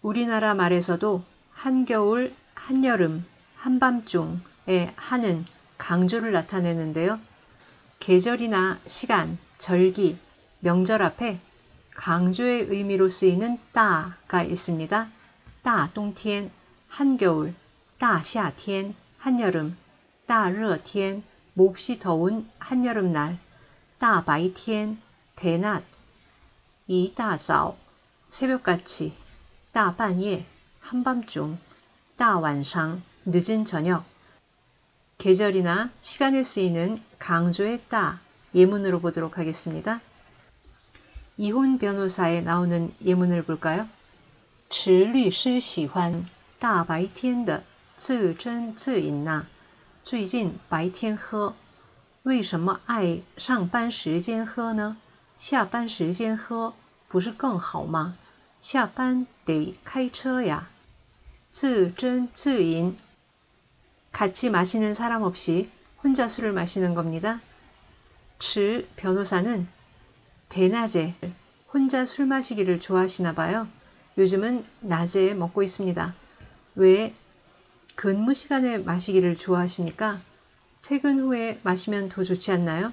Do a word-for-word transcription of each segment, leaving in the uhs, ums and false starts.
우리나라 말에서도 한겨울, 한여름, 한밤중의 한은 강조를 나타내는데요. 계절이나 시간, 절기, 명절 앞에 강조의 의미로 쓰이는 따가 있습니다. 따冬天, 한겨울, 따夏天, 한여름, 따热天, 몹시 더운 한여름날, 따白天, 대낮, 이大早, 새벽같이, 따半夜, 한밤중, 따晚上, 늦은 저녁. 계절이나 시간에 쓰이는 강조의 따, 예문으로 보도록 하겠습니다. 이혼 변호사에 나오는 예문을 볼까요? 池律师喜欢大白天的自斟自饮呐，最近白天喝，为什么爱上班时间喝呢？下班时间喝不是更好吗？下班得开车呀。自斟自饮, 같이 마시는 사람 없이 혼자 술을 마시는 겁니다. 池 변호사는 대낮에 혼자 술 마시기를 좋아하시나 봐요. 요즘은 낮에 먹고 있습니다. 왜 근무 시간에 마시기를 좋아하십니까? 퇴근 후에 마시면 더 좋지 않나요?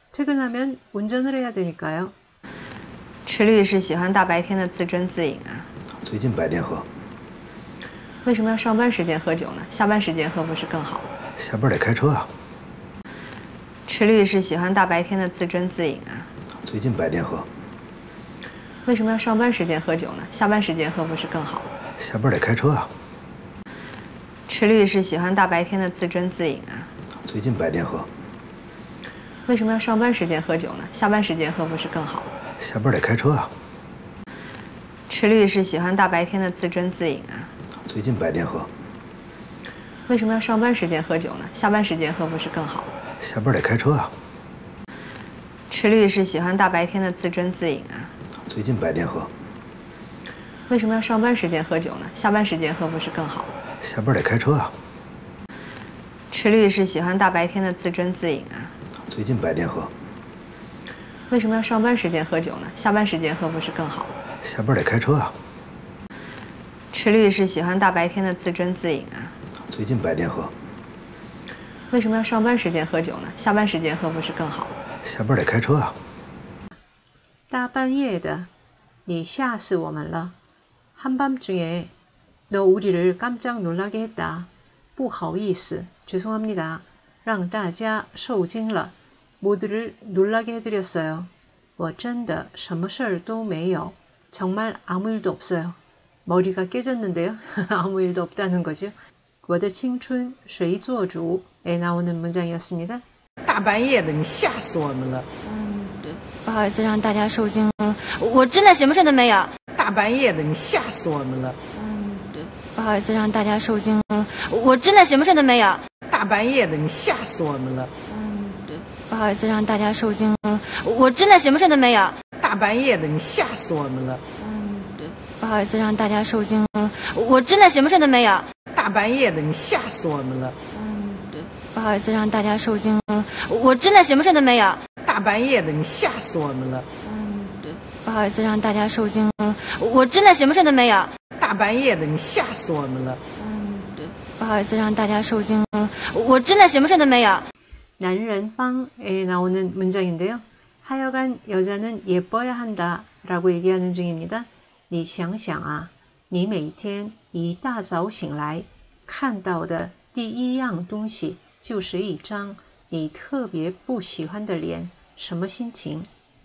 퇴근하면 운전을 해야 되니까요. 池律师喜欢大白天的自斟自饮啊。 最近白天喝。 为什么要上班时间喝酒呢？下班时间喝不是更好？ 下班得开车啊。 池律师喜欢大白天的自斟自饮啊。 最近白天喝。 为什么要上班时间喝酒呢？下班时间喝不是更好？ 下班得开车啊。 池律师喜欢大白天的自斟自饮啊。 最近白天喝。 为什么要上班时间喝酒呢？下班时间喝不是更好？ 下班得开车啊。 池律师喜欢大白天的自斟自饮啊。 最近白天喝。 为什么要上班时间喝酒呢？下班时间喝不是更好？ 下班得开车啊。 池律师喜欢大白天的自斟自饮啊。 最近白天喝。 为什么要上班时间喝酒呢？下班时间喝不是更好？ 下班得开车啊。 池律师喜欢大白天的自斟自饮啊。 最近白天喝。 为什么要上班时间喝酒呢？下班时间喝不是更好？ 下班得开车啊。 池律师喜欢大白天的自斟自饮啊。 最近白天喝。 为什么要上班时间喝酒呢？下班时间喝不是更好？ 下班得开车啊。 大半夜的，你吓死我们了。한밤중에 너 우리를 깜짝 놀라게 했다. 不好意思, 죄송합니다. 让大家受惊了. 모두를 놀라게 해드렸어요. 我真的什么事儿都没有. 정말 아무 일도 없어요. 머리가 깨졌는데요. 아무 일도 없다는 거죠. 我的青春谁做主에 나오는 문장이었습니다. 大半夜的，你吓死我们了。 嗯，对，不好意思让大家受惊，我真的什么事都没有。 大半夜的，你吓死我们了。 嗯，对，不好意思让大家受惊，我真的什么事都没有。 大半夜的，你吓死我们了。 嗯，对，不好意思让大家受惊，我真的什么事都没有。 大半夜的，你吓死我们了。 嗯，对，不好意思让大家受惊，我真的什么事都没有。 大半夜的，你吓死我们了。 嗯，对，不好意思让大家受惊，我真的什么事都没有。 大半夜的，你吓死我们了。 嗯，对，不好意思让大家受惊，我真的什么事都没有。 大半夜的，你吓死我们了。 嗯，对，不好意思让大家受惊，我真的什么事都没有。 男人帮에 나오는 문장인데요. 하여간 여자는 예뻐야 한다 라고 얘기하는 중입니다. 你想想啊，你每天一大早醒来看到的第一样东西就是一张你特别不喜欢的脸，什么心情？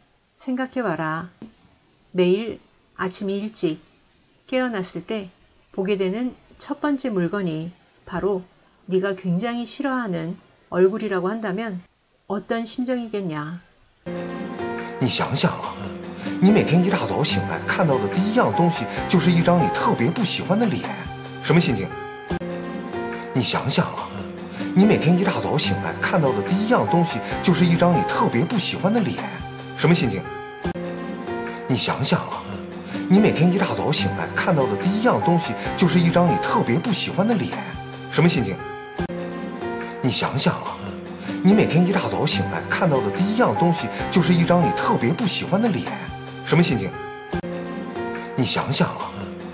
생각해봐라. 매일 아침 일찍 깨어났을 때 보게 되는 첫 번째 물건이 바로 네가 굉장히 싫어하는 얼굴이라고 한다면 어떤 심정이겠냐? 你想想啊，你每天一大早醒来看到的第一样东西就是一张你特别不喜欢的脸，什么心情？你想想啊，你每天一大早醒来看到的第一样东西就是一张你特别不喜欢的脸，什么心情？你想想啊，你每天一大早醒来看到的第一样东西就是一张你特别不喜欢的脸，什么心情？你想想啊，你每天一大早醒来看到的第一样东西就是一张你特别不喜欢的脸，什么心情？你想想啊，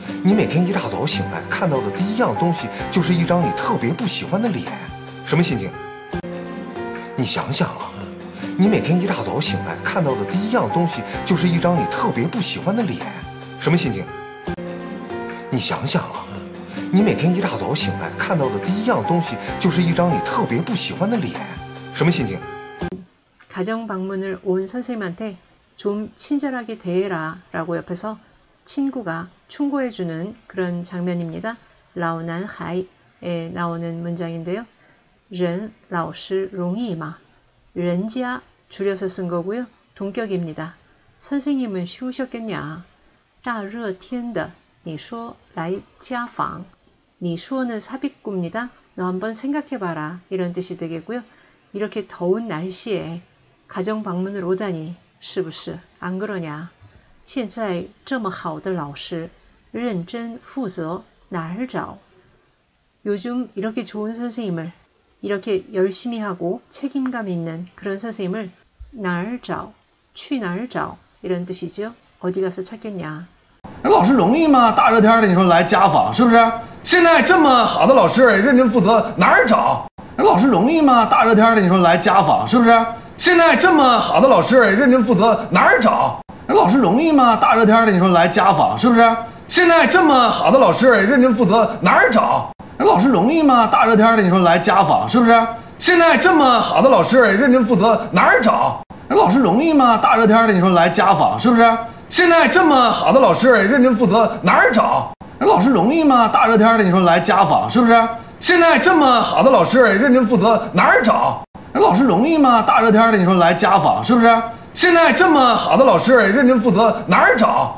你每天一大早醒来看到的第一样东西就是一张你特别不喜欢的脸，什么心情？你想想啊，你每天一大早醒来看到的第一样东西就是一张你特别不喜欢的脸，什么心情？你想想啊，你每天一大早醒来看到的第一样东西就是一张你特别不喜欢的脸，什么心情？ 가정 방문을 온 선생님한테 좀 친절하게 대해라 라고 옆에서 친구가 충고해주는 그런 장면입니다. 라오난 하이에 나오는 문장인데요. 人老师容易吗? 人家 줄여서 쓴 거고요. 동격입니다. 선생님은 쉬우셨겠냐? 大热天的你说来家访 你说는 삽입구입니다. 너 한번 생각해봐라 이런 뜻이 되겠고요. 이렇게 더운 날씨에 가정 방문을 오다니 是不是 안 그러냐? 现在这么好的老师认真负责哪儿找? 요즘 이렇게 좋은 선생님을 이렇게 열심히 하고 책임감 있는 그런 선생님을 哪儿找?去哪儿找 이런 뜻이죠. 어디 가서 찾겠냐? 老师容易吗？大热天的，你说来家访是不是？现在这么好的老师认真负责，哪儿找？老师容易吗？大热天的，你说来家访是不是？现在这么好的老师认真负责，哪儿找？老师容易吗？大热天的，你说来家访是不是？现在这么好的老师认真负责，哪儿找？老师容易吗？大热天的，你说来家访是不是？现在这么好的老师认真负责，哪儿找？老师容易吗？大热天的，你说来家访是不是？现在这么好的老师认真负责，哪儿找？老师容易吗？大热天的，你说来家访是不是？现在这么好的老师认真负责，哪儿找？老师容易吗？大热天的，你说来家访是不是？现在这么好的老师认真负责，哪儿找？